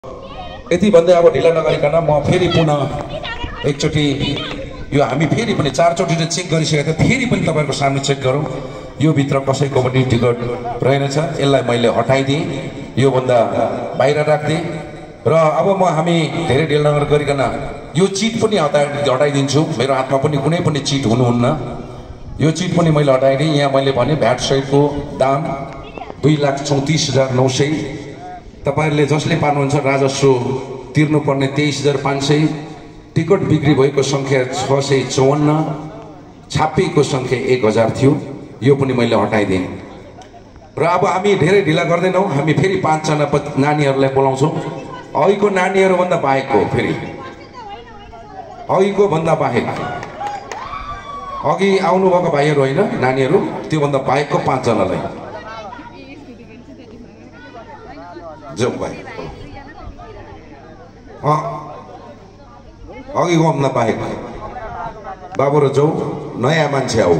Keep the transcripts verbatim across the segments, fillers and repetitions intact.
यति भन्दै अब ढिला नगरिकन म फेरि पुनः एकचोटि यो हामी फेरि पनि चारचोटि चेक गरिसकेको थियौँ, फेरि पनि तपाईँहरूको सामने चेक गरौँ। यो भित्र कसैको पनि टिकट रहेनछ, यसलाई मैले हटाइदिएँ, योभन्दा बाहिर राखिदिएँ। र अब म हामी धेरै ढिला नगरिकन यो चिट पनि हटाइ हटाइदिन्छु। मेरो हातमा पनि कुनै पनि चिट हुनुहुन्न, यो चिट पनि मैले हटाइदिएँ। यहाँ मैले भने भ्याट सहितको दाम दुई लाख चौतिस हजार नौ सय। तपाईँहरूले जसले पार्नुहुन्छ राजस्व तिर्नुपर्ने तेइस हजार पाँच सय। टिकट बिक्री भएको सङ्ख्या छ सय चौवन्न, छापिएको सङ्ख्या एक हजार थियो, यो पनि मैले हटाइदिएँ। र अब हामी धेरै ढिला गर्दैनौँ, हामी फेरि पाँचजना नानीहरूलाई बोलाउँछौँ। अघिको नानीहरूभन्दा बाहेकको फेरि अघिको भन्दा बाहेक अघि आउनुभएको भाइहरू होइन, नानीहरू त्योभन्दा बाहेकको पाँचजनालाई जाउँ भाइ। अघिको भन्दा बाहेक बाबु र जाउँ, नयाँ मान्छे आऊ।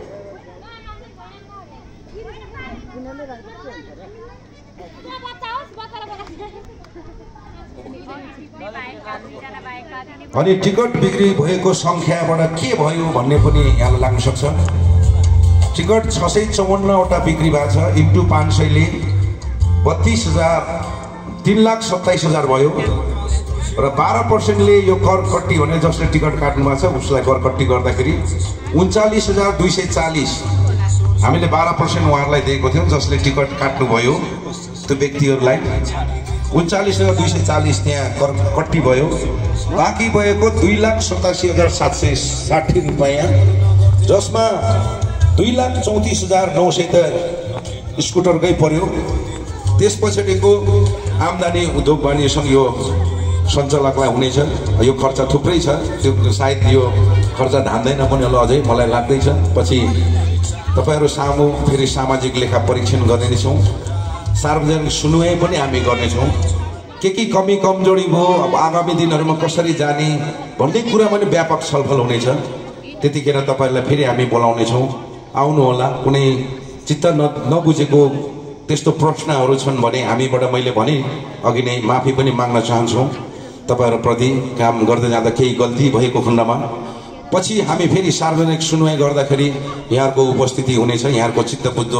अनि टिकट बिक्री भएको सङ्ख्याबाट के भयो भन्ने पनि यहाँलाई लाग्न सक्छ। टिकट छ सय चौवन्नवटा बिक्री भएको छ, इन्टु पाँच सयले बत्तिस हजार तिन लाख सत्ताइस हजार भयो। र बाह्र पर्सेन्टले यो कर कट्टी भने जसले टिकट काट्नु भएको छ उसलाई कर कट्टी गर्दाखेरि उन्चालिस हजार दुई सय चालिस हामीले बाह्र पर्सेन्ट उहाँहरूलाई दिएको थियौँ। जसले टिकट काट्नुभयो त्यो व्यक्तिहरूलाई उन्चालिस हजार दुई सय चालिस त्यहाँ कर कट्टी भयो। बाँकी भएको दुई लाख सतासी हजार सात सय साठी रुपियाँ, जसमा दुई लाख चौतिस हजार नौ सय त स्कुटरकै पर्यो। त्यस पछाडिको आम्दानी उद्योग वाणिज्य यो सञ्चालकलाई हुनेछ, यो खर्च थुप्रै छ, त्यो सायद यो खर्च धान्दैन पनि होला अझै मलाई लाग्दैछ। पछि तपाईँहरू सामु फेरि सामाजिक लेखा परीक्षण गर्ने नै छौँ, सार्वजनिक सुनुवाई पनि हामी गर्नेछौँ। के के कमी कमजोरी भयो, अब आगामी दिनहरूमा कसरी जाने भन्ने कुरा पनि व्यापक छलफल हुनेछ। त्यतिखेर तपाईँहरूलाई फेरि हामी बोलाउनेछौँ, आउनुहोला। कुनै चित्त न नबुझेको त्यस्तो प्रश्नहरू छन् भने हामीबाट मैले भने अघि नै माफी पनि माग्न चाहन्छौँ तपाईँहरूप्रति। काम गर्दै जाँदा केही गल्ती भएको खण्डमा पछि हामी फेरि सार्वजनिक सुनवाई गर्दाखेरि यहाँहरूको उपस्थिति हुनेछ, यहाँहरूको चित्त बुझ्दो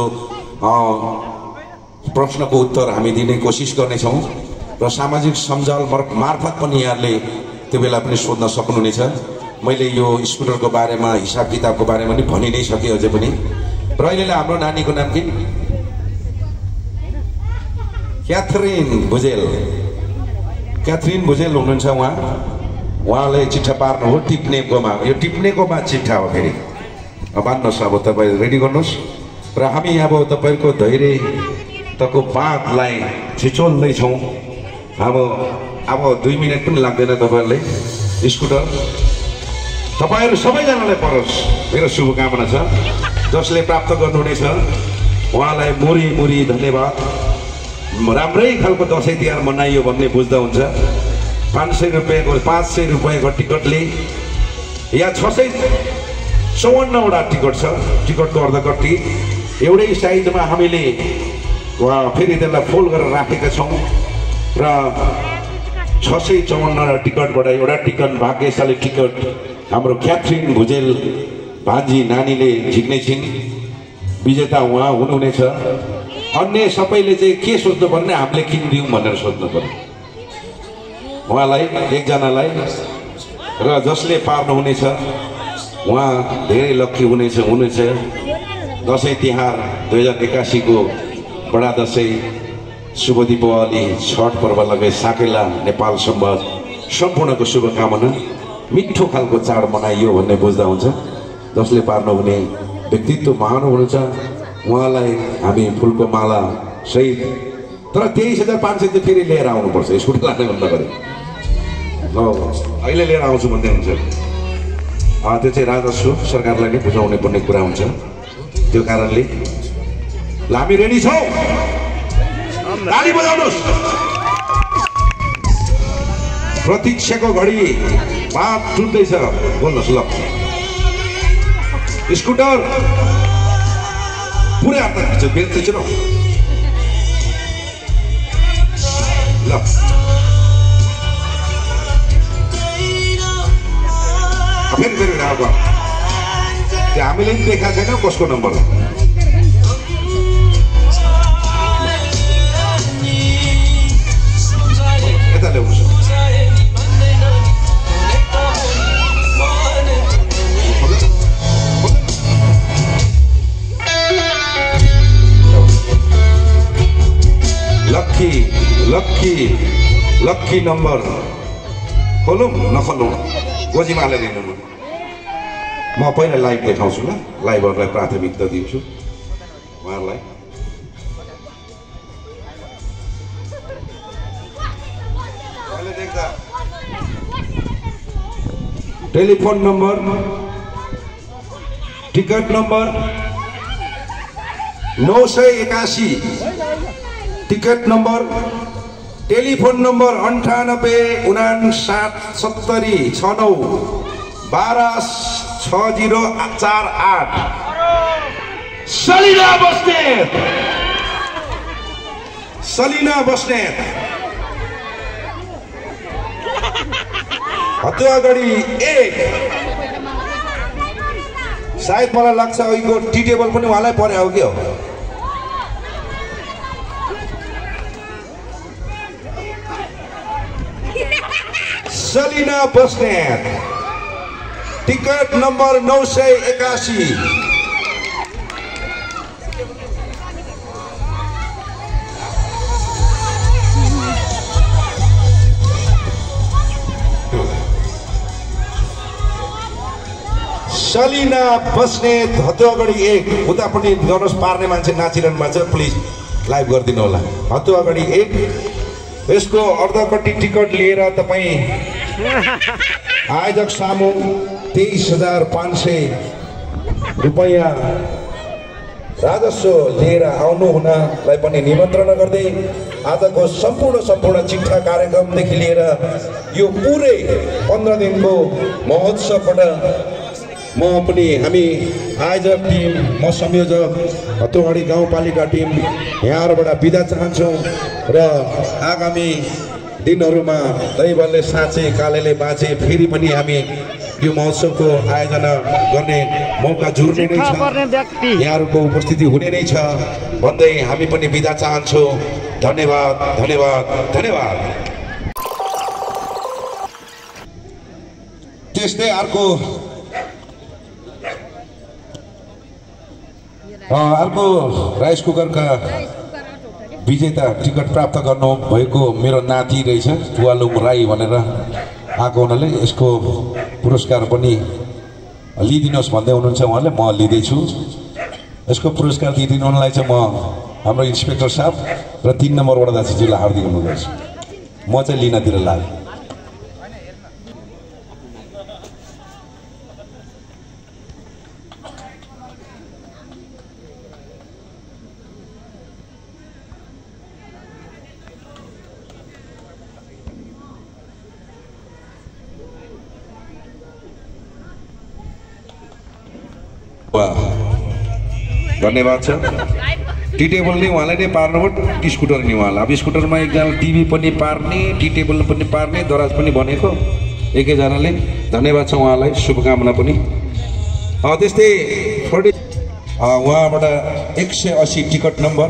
प्रश्नको उत्तर हामी दिने कोसिस गर्नेछौँ। र सामाजिक सञ्जाल मार्फत पनि यहाँले त्यो बेला पनि सोध्न सक्नुहुनेछ। मैले यो स्कुटरको बारेमा हिसाब किताबको बारेमा पनि भनि नै सकेँ अझै पनि। र अहिले हाम्रो नानीको नाम के? क्याथरिन भुजेल। क्याथरिन भुजेल हुनुहुन्छ उहाँ। उहाँले चिट्ठा पार्नु हो टिप्नेकोमा, यो टिप्नेकोमा चिट्ठा हो फेरि। मान्नुहोस्, अब तपाईँ रेडी गर्नुहोस्। र हामी अब तपाईँको धैर्य तको बाँधलाई छिचोल्दैछौँ। अब अब दुई मिनट पनि लाग्दैन तपाईँहरूले। स्कुटर तपाईँहरू सबैजनालाई परोस् मेरो शुभकामना छ। जसले प्राप्त गर्नुहुनेछ उहाँलाई मुरी मुरी धन्यवाद। राम्रै खालको दसैँ तिहार मनाइयो भन्ने बुझ्दा हुन्छ। पाँच सय रुपियाँको पाँच सय रुपियाँको टिकटले यहाँ छ सय चौवन्नवटा टिकट छ। टिकटको अर्धकट्टी एउटै साइडमा हामीले फेरि त्यसलाई फोल्ड गरेर राखेका छौँ। र छ सय चौवन्नवटा टिकटबाट एउटा टिकट भाग्यशाली टिकट हाम्रो क्याथरिन भुजेल भान्जी नानीले झिक्ने छिन्, विजेता उहाँ हुनुहुनेछ। अन्य सबैले चाहिँ के सोच्नु पर्ने, हामीले किनिदिउँ भनेर सोच्नु पर्यो उहाँलाई, एकजनालाई। र जसले पार्नुहुनेछ उहाँ धेरै लक्की हुनेछ हुनेछ दसैँ तिहार दुई हजार एकासीको बडा दसैँ, शुभ दीपावली, छठ पर्व लगायत साकेला नेपाल सम्बन्ध सम्पूर्णको शुभकामना। मिठो खालको चाड मनाइयो भन्ने बुझ्दा हुन्छ। जसले पार्नुहुने व्यक्तित्व महान हुनुहुन्छ उहाँलाई हामी फुलको माला सहित। तर तेइस हजार पाँच सय चाहिँ फेरि लिएर आउनुपर्छ, स्कुटर लाने भन्दा गरी ल अहिले लिएर आउँछु भन्दै हुन्छ। त्यो चाहिँ राजस्व सरकारलाई नै बुझाउनु पर्ने कुरा हुन्छ। त्यो कारणले ल हामी रेडी छौँ, ताली बजाउनुहोस्। प्रतीक्षाको घडी बात टुट्दैछ, बोल्नुहोस् ल। स्कुटर पुरै हात खिच्छ, बेच्दैछ ल। फेरि फेरि अब त्यो हामीले पनि देखाएको छैन कसको नम्बर हो यता ल्याउनु लक्की लक्की लक्की नम्बर खोलौँ नखोलौँ गोजीमाले दिनु म पहिला लाइभ देखाउँछु ल लाइभहरूलाई प्राथमिकता दिन्छु उहाँहरूलाई टेलिफोन नम्बर टिकट नम्बर नौ सय एकासी टिकट नम्बर टेलिफोन नम्बर अन्ठानब्बे उनासाठ सत्तरी छ नौ बाह्र छ जिरो चार आठ सलिना बस्नेत सलिना बस्नेत हतुवागढी एक सायद मलाई लाग्छ अहिलेको टी टेबल पनि उहाँलाई परे हो कि हो सलिना बस्नेत टिकट नम्बर नौ सय एकासी सलिना बस्नेत हतुवागढी एक उतापट्टि गर्नुहोस् पार्ने मान्छे नाचिरहनु भएको छ प्लिज लाइभ गरिदिनु होला हतुवागढी एक यसको अर्धपट्टि टिकट लिएर तपाईँ आयोजक सामु तेइस हजार पाँच सय रुपियाँ राजस्व लिएर आउनु हुनलाई पनि निमन्त्रणा गर्दै आजको सम्पूर्ण सम्पूर्ण चिट्ठा कार्यक्रमदेखि लिएर यो पुरै पन्ध्र दिनको महोत्सवबाट म पनि हामी आयोजक टिम म संयोजक हतुवागढी गाउँपालिका टिम यहाँहरूबाट बिदा चाहन्छौँ र आगामी दिनहरूमा दैवले साँचे कालेले बाँचे फेरि पनि हामी यो महोत्सवको आयोजना गर्ने मौका जुर्ने नै छ यहाँहरूको उपस्थिति हुने नै छ भन्दै हामी पनि बिदा चाहन्छौँ धन्यवाद धन्यवाद धन्यवाद त्यस्तै अर्को अर्को राइस कुकरका विजेता टिकट प्राप्त गर्नु भएको मेरो नाति रहेछ तुवालुङ राई भनेर आएको हुनाले यसको पुरस्कार पनि लिइदिनुहोस् भन्दै हुनुहुन्छ उहाँले म लिँदैछु यसको पुरस्कार दिइदिनुलाई चाहिँ म हाम्रो इन्सपेक्टर साहब र तीन नम्बर वडा दाजुजीलाई हार्दिक अनुरोध गर्छु म चाहिँ लिनतिर लाग्यो धन्यवाद छ टी टेबल नै उहाँलाई नै पार्नुभयो टी स्कुटर नि उहाँलाई अब स्कुटरमा एकजना टिभी पनि पार्ने टी टेबल पनि पार्ने दराज पनि बनेको एकैजनाले धन्यवाद छ उहाँलाई शुभकामना पनि त्यस्तै फोर्टी उहाँबाट एक सय असी टिकट नम्बर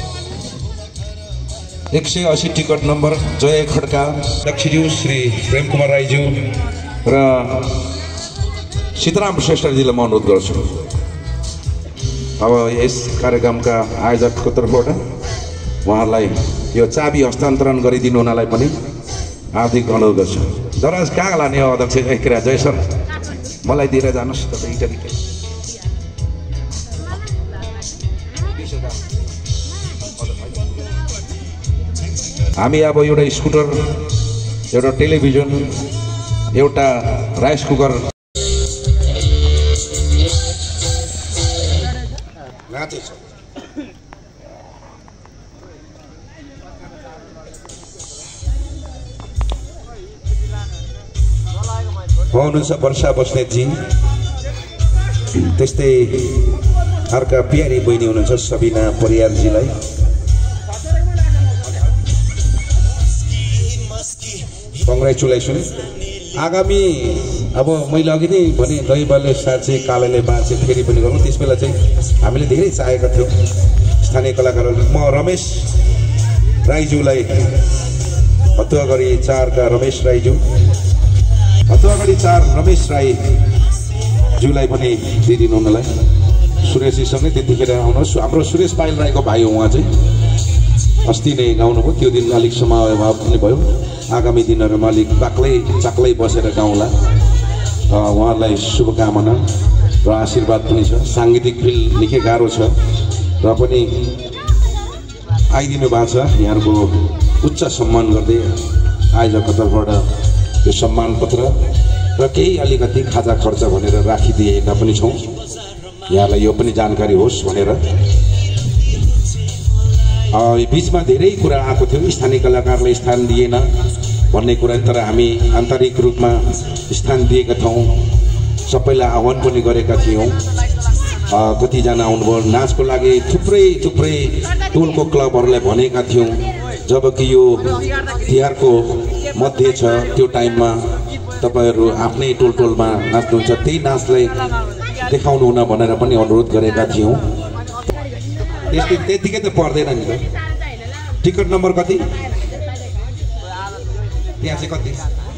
एक सय असी टिकट नम्बर जय खड्का दक्षज्यू श्री प्रेम कुमार राईज्यू र सीताराम श्रेष्ठजीलाई म अनुरोध गर्छु अब यस कार्यक्रमका आयोजकको तर्फबाट उहाँहरूलाई यो चाबी हस्तान्तरण गरिदिनु हुनलाई पनि हार्दिक अनुरोध गर्छु दराज कहाँ लाने हो अध्यक्ष एकरा जय सर मलाई दिएर जानुहोस् तपाईँ इटाली हामी अब एउटा स्कुटर एउटा टेलिभिजन एउटा राइस कुकर हुनुहुन्छ वर्षा बस्नेतजी त्यस्तै अर्का प्यारी बहिनी हुनुहुन्छ सबिना परियारजीलाई कङ्ग्रेचुलेसन आगामी अब मैले अघि नै भने दैवले साँचे कालेले बाँचे फेरि पनि गरौँ त्यस बेला चाहिँ हामीले धेरै चाहेका थियौँ स्थानीय कलाकारहरू म रमेश राईज्यूलाई हतुवागढी चारका रमेश राईज्यू हतुवागढी चार रमेश राईज्यूलाई पनि दिइदिनु हुनलाई सुरेशजीसँगै त्यतिखेर आउनुहोस् हाम्रो सुरेश पाइल राईको भाइ हो उहाँ चाहिँ अस्ति नै गाउनुभयो त्यो दिन अलिक समय अभाव पनि भयो आगामी दिनहरूमा अलिक बाक्लै चाक्लै बसेर गाउँला उहाँहरूलाई शुभकामना र आशीर्वाद पनि छ साङ्गीतिक फिल्ड निकै गाह्रो छ र पनि आइदिनु भएको छ यहाँको उच्च सम्मान गर्दै आयोजकको तर्फबाट यो सम्मान पत्र र केही अलिकति खाजा खर्च भनेर राखिदिएका पनि छौँ यहाँलाई यो पनि जानकारी होस् भनेर बीचमा धेरै कुरा आएको थियो स्थानीय कलाकारले स्थान दिएन भन्ने कुरा तर हामी आन्तरिक रूपमा स्थान दिएका थियौँ सबैलाई आह्वान पनि गरेका थियौँ कतिजना आउनुभयो नाचको लागि थुप्रै थुप्रै टोलको क्लबहरूलाई भनेका थियौँ जबकि यो तिहारको मध्य छ त्यो टाइममा तपाईँहरू आफ्नै टोल टोलमा नाच्नुहुन्छ त्यही नाचलाई देखाउनु हुन भनेर पनि अनुरोध गरेका थियौँ त्यति त्यतिकै त पर्दैन नि त टिकट नम्बर कति त्यहाँ चाहिँ कति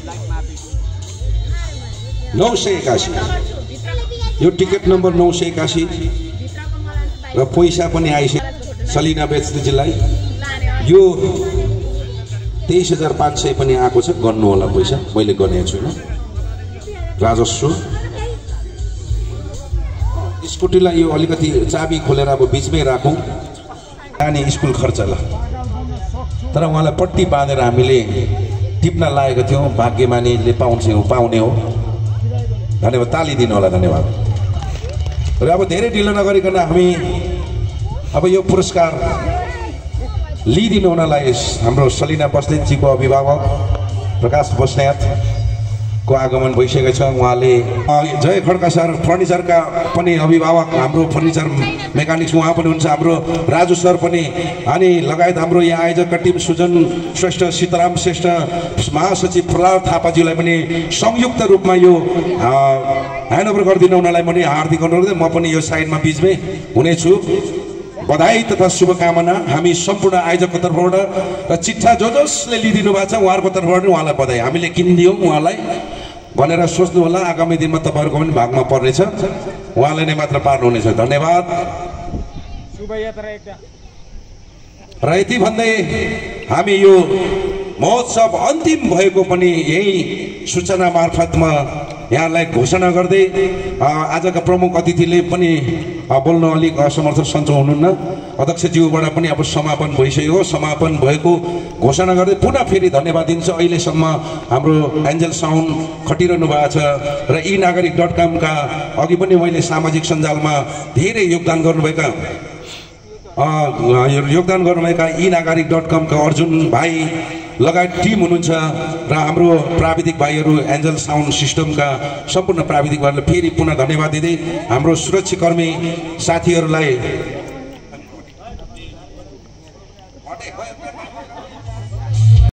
नौ सय एकासी यो टिकट नम्बर नौ सय एकासी र पैसा पनि आइसक्यो सलिना बेचजीलाई यो तेइस हजार पाँच सय पनि आएको छ गर्नु होला पैसा मैले गरेको छुइनँ राजस्व स्कुटीलाई यो अलिकति चाबी खोलेर अब बिचमै राखौँ नानी स्कुल खर्चला तर उहाँलाई पट्टी बाँधेर हामीले टिप्न लागेको थियौँ भाग्यमानीले पाउँछ पाउने हो धन्यवाद ताली दिनु होला धन्यवाद र अब धेरै ढिलो नगरिकन हामी अब यो पुरस्कार लिइदिनु हुनलाई हाम्रो सलिना बस्नेतजीको अभिभावक प्रकाश बस्नेतको आगमन भइसकेको छ उहाँले जय खड्का सर फर्निचरका पनि अभिभावक हाम्रो फर्निचर मेकानिक्स उहाँ पनि हुन्छ हाम्रो राजु सर पनि अनि लगायत हाम्रो यहाँ आयोजकका टिम सुजन श्रेष्ठ सीताराम श्रेष्ठ महासचिव प्रहलाद थापाज्यूलाई पनि संयुक्त रूपमा यो ह्यान्डओभर गरिदिनु हुनलाई पनि हार्दिक अनुरोध म पनि यो साइडमा बिचमै हुनेछु बधाई तथा शुभकामना हामी सम्पूर्ण आयोजकको तर्फबाट र चिट्ठा जो जसले लिइदिनु भएको छ उहाँहरूको तर्फबाट उहाँलाई बधाई हामीले किनिदियौँ उहाँलाई भनेर सोच्नु होला आगामी दिनमा तपाईँहरूको पनि भागमा पर्नेछ उहाँले नै मात्र पार्नुहुनेछ धन्यवाद र यति भन्दै हामी यो महोत्सव अन्तिम भएको पनि यही सूचना मार्फतमा यहाँलाई घोषणा गर्दै आजका प्रमुख अतिथिले पनि बोल्न अलिक असमर्थ सन्चो हुनुहुन्न अध्यक्षज्यूबाट पनि अब समापन भइसक्यो समापन भएको घोषणा गर्दै पुनः फेरि धन्यवाद दिन्छु अहिलेसम्म हाम्रो एन्जल साउन्ड खटिरहनु भएको छ र ई नागरिक डट कमका अघि पनि मैले सामाजिक सञ्जालमा धेरै योगदान गर्नुभएका योगदान गर्नुभएका ई नागरिक डट कमका अर्जुन भाइ लगायत टिम हुनुहुन्छ र हाम्रो प्राविधिक भाइहरू एन्जल साउन्ड सिस्टमका सम्पूर्ण प्राविधिक भाइहरूलाई फेरि पुनः धन्यवाद दिँदै हाम्रो सुरक्षाकर्मी साथीहरूलाई